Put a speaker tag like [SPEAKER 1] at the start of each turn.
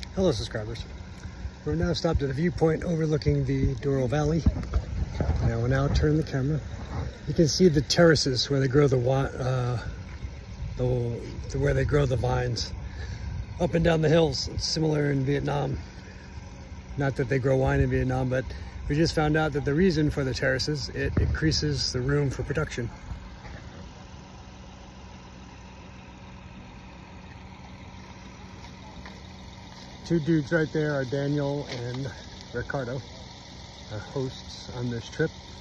[SPEAKER 1] Hello subscribers. We're now stopped at a viewpoint overlooking the Duoro Valley. And I will now turn the camera. You can see the terraces where they grow where they grow the vines up and down the hills. It's similar in Vietnam. Not that they grow wine in Vietnam, but we just found out that the reason for the terraces, it increases the room for production. Two dudes right there are Daniel and Ricardo, our hosts on this trip.